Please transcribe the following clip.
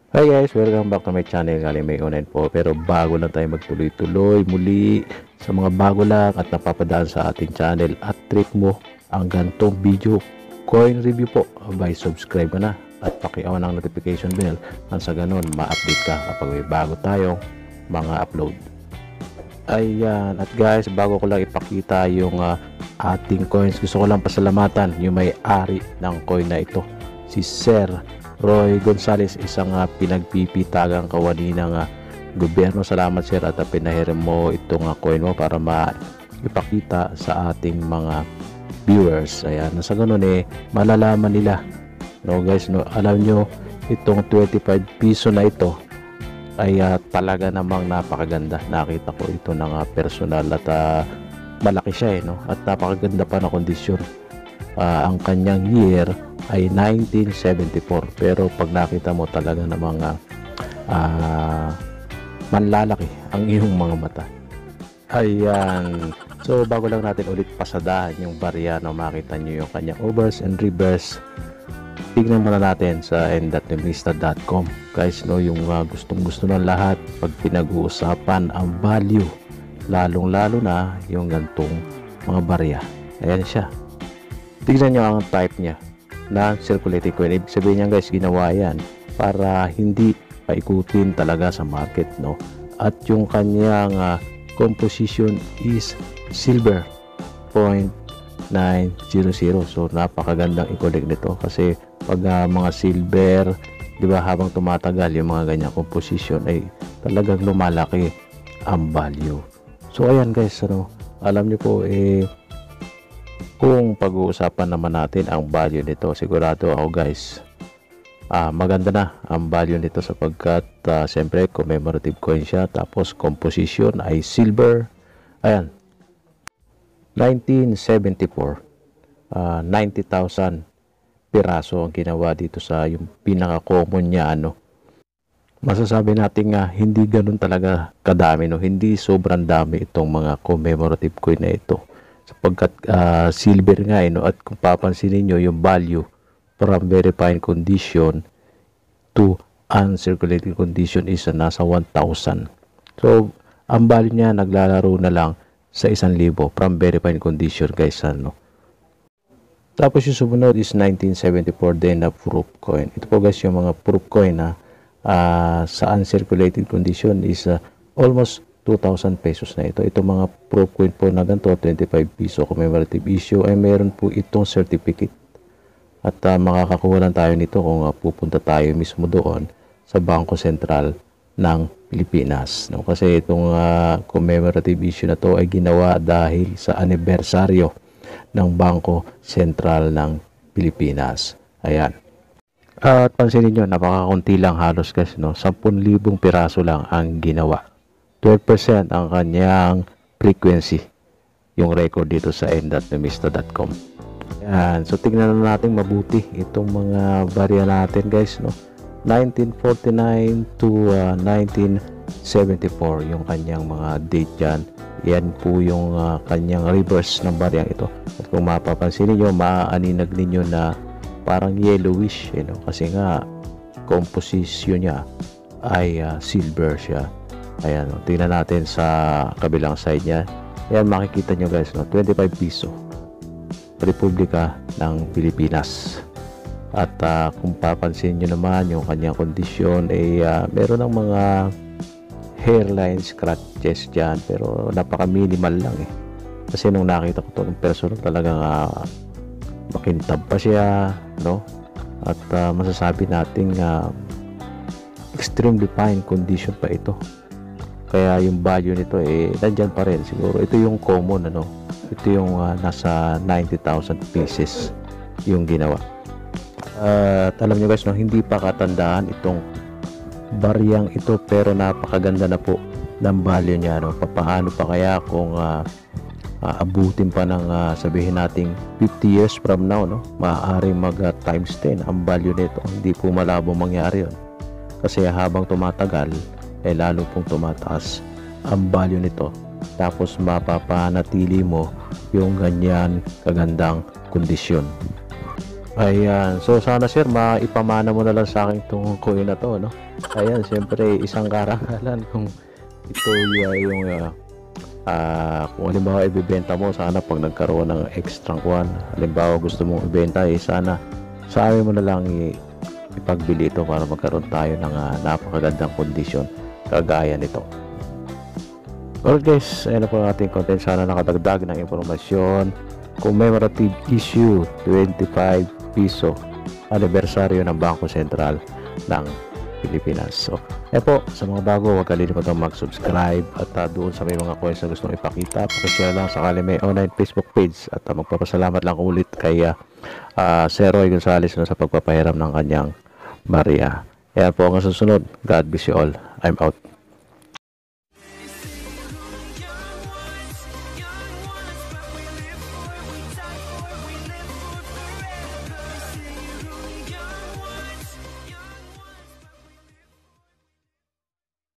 Hi guys, welcome back to my channel. Galing may online po, pero bago lang tayo magtuloy-tuloy muli sa mga bago lang at napapadaan sa ating channel at treat mo ang gantong video coin review po, by subscribe ka na at paki-on ang notification bell nang sa ganun ma-update ka kapag may bago tayong mga upload. Ayan, at guys, bago ko lang ipakita yung ating coins, gusto ko lang pasalamatan yung may-ari ng coin na ito, si Sir Roy Gonzales, isang pinagpipitagang kawani ng gobyerno. Salamat sir at pinahiram mo itong coin mo para maipakita sa ating mga viewers. Ayan, nasa ganun malalaman nila, no guys, no, alam nyo itong 25 piso na ito ay talaga namang napakaganda. Nakita ko ito ng personal at malaki siya no, at napakaganda pa na kondisyon. Ang kanyang year ay 1974, pero pag nakita mo talaga ng mga manlalaki ang iyong mga mata. Ayan, so bago lang natin ulit pasadahan yung barya, no, makita nyo yung kanyang overs and reverse. Tignan muna natin sa end.nemista.com guys, no, yung gustong gusto ng lahat pag pinag-uusapan ang value, lalong lalo na yung gantong mga barya. Ayan siya, tignan nyo ang type niya na circulating coin. Ibig sabihin niya guys, ginawa yan para hindi paikutin talaga sa market, no. At yung kanyang composition is silver 0.900. So napakagandang i-collect nito kasi pag mga silver, di ba, habang tumatagal yung mga ganyan composition ay talagang lumalaki ang value. So ayan guys, ano, alam niyo po kung pag-uusapan naman natin ang value nito, sigurado ako guys, maganda na ang value nito sapagkat siyempre commemorative coin siya, tapos composition ay silver. Ayan, 1974, 90,000 piraso ang ginawa dito sa yung pinaka-common niya, ano. Masasabi natin nga hindi ganun talaga kadami, no, hindi sobrang dami itong mga commemorative coin na ito sapagkat silver nga, no, at kung papansin niyo yung value from very fine condition to uncirculating condition is nasa 1,000. So ang value niya naglalaro na lang sa 1,000 from very fine condition guys, ano. Tapos yung sumunod is 1974 din na proof coin. Ito po guys yung mga proof coin na sa uncirculating condition is almost 2,000 pesos na ito. Ito mga proof coin po na ganito, 25 piso commemorative issue, ay meron po itong certificate. At makakakuha lang tayo nito kung pupunta tayo mismo doon sa Bangko Sentral ng Pilipinas, no? Kasi itong commemorative issue na to ay ginawa dahil sa anibersaryo ng Bangko Sentral ng Pilipinas. Ayan. At pansinin nyo, napakakunti lang halos guys, no? 10,000 piraso lang ang ginawa. 12% ang kanyang frequency, yung record dito sa end.nemista.com. Yan, so tingnan na natin mabuti itong mga barya natin guys, no. 1949 to 1974 yung kanyang mga date dyan. Yan po yung kanyang reverse ng baryang ito. At kung mapapansin niyo, maaaninag ninyo na parang yellowish, no? Kasi nga composition niya ay silver siya. Ayan, tingnan natin sa kabilang side niya. Ayan, makikita nyo guys, no, 25 piso Republika ng Pilipinas. At kung papansin nyo naman yung kanyang kondisyon ay meron ng mga hairline scratches dyan, pero napaka minimal lang kasi nung nakita ko to ng personal talagang makintab pa siya, no. At masasabi natin extremely fine condition pa ito. Kaya yung value nito nandyan pa rin siguro. Ito yung common, ano. Ito yung nasa 90,000 pieces yung ginawa. At alam nyo guys, no, hindi pa katandaan itong baryang ito, pero napakaganda na po ng value niya, no. Paano pa kaya kung abutin pa ng sabihin nating 50 years from now, no, maaaring mag times 10 ang value nito. Hindi po malabo mangyari yun kasi habang tumatagal lalo pong tumataas ang value nito, tapos mapapanatili mo yung ganyan kagandang kondisyon. Ayan. So, sana sir, maipamana mo na lang sa akin itong coin na to, no? Ayan, siyempre, isang karangalan kung ito yung kung halimbawa ibibenta mo, sana pag nagkaroon ng extra kwan, halimbawa gusto mong ibenta, sana sa amin mo na lang ipagbili ito para magkaroon tayo ng napakagandang kondisyon kagaya nito. Alright guys, ayan na po ang ating content. Sana nakadagdag ng impormasyon. Commemorative issue 25 piso anibersaryo ng Bangko Sentral ng Pilipinas. So, po, sa mga bago, huwag kalimutan mag-subscribe at doon sa may mga coins na gustong ipakita, pakishare lang sakali may online Facebook page at magpapasalamat lang ulit kay Sir Roy Gonzales na sa pagpapahiram ng kanyang Maria. Ayan po ang susunod. God bless you all. I'm out.